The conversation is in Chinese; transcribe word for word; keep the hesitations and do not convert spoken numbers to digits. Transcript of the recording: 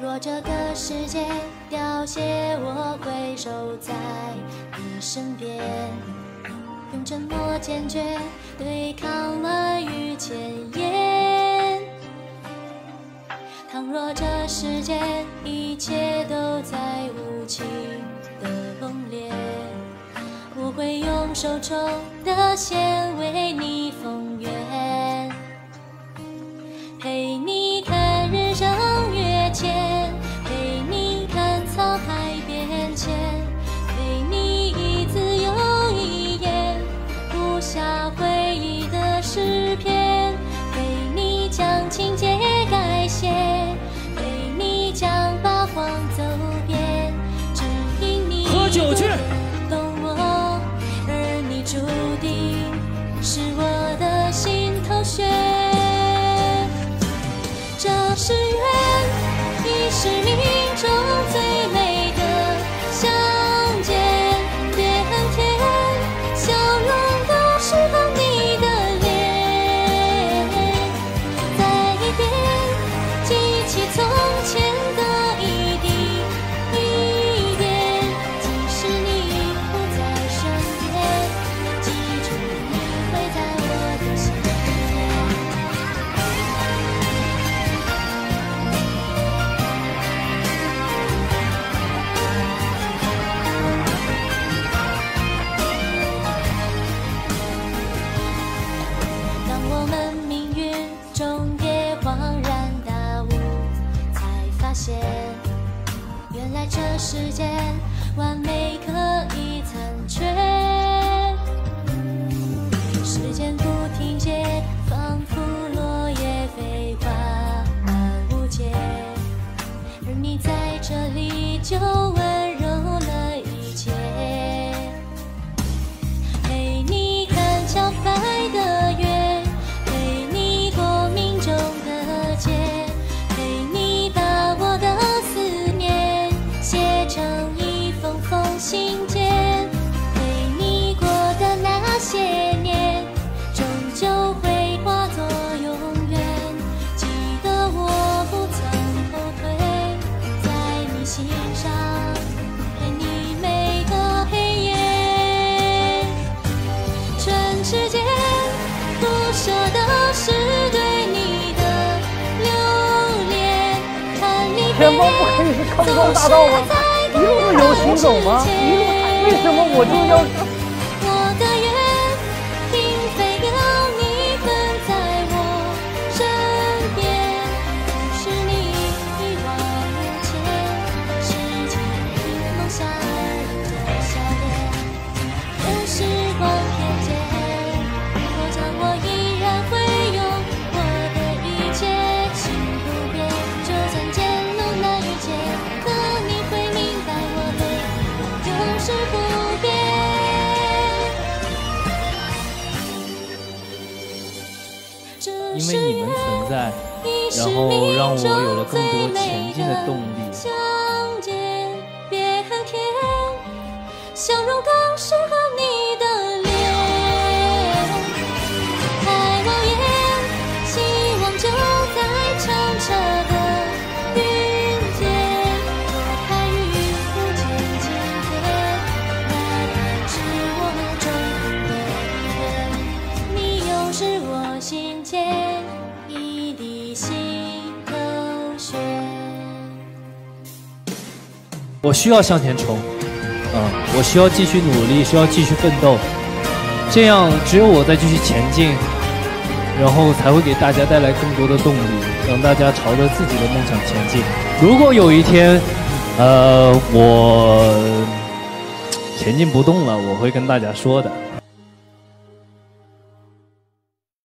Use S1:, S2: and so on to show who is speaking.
S1: 若这个世界凋谢，我会守在你身边，用沉默坚决对抗乱与千言。倘若这世间一切都在无情的崩裂，我会用手中的线为你封缘，陪你看日升月浅，陪你看沧海变迁，陪你一字又一言，不下回忆的诗篇，陪你将情节改写，陪你将八荒走遍，只因你
S2: 喝酒去
S1: 懂我，而你注定是我的心头血。这是缘，亦是命中最美的相见。别恨天，笑容都是和你的脸。再一遍，记起从前的一滴一点。即使你不在身边，记住你会在我的心间。当我们命运中也恍然大悟，才发现原来这世间完美可以残缺。时间不停歇，仿佛落叶飞花满无界，而你在这里就温柔了一切。陪你看桥白的月，陪你过命中的劫，陪你把我的思念写成一封封信件，陪你过的那些年，终究会化作永远。记得我不曾后退，在你心上陪你每个黑夜。全世界不舍的是对你的留恋，看你
S2: 前方不可以是康庄大道吗？一路有行走吗？一路为什么我就要？
S1: 我的愿，并非要你跟在我身边，可是你一往无前，世界已梦下儿的笑脸。任时光偏见，我将我依然会用我的一切，心不变，就算前路难遇见，可你会明白我对你永世不变。
S2: 因为你们存在，然后让我有了更多前进的动力。
S1: 相见别恨天，笑容更适合你的脸。开望眼，希望就在澄澈的云间。我看雨不见晴天，那便是我终点。你又是我心间一滴心头血。
S2: 我需要向前冲，嗯，我需要继续努力，需要继续奋斗，这样只有我在继续前进，然后才会给大家带来更多的动力，让大家朝着自己的梦想前进。如果有一天，呃，我前进不动了，我会跟大家说的。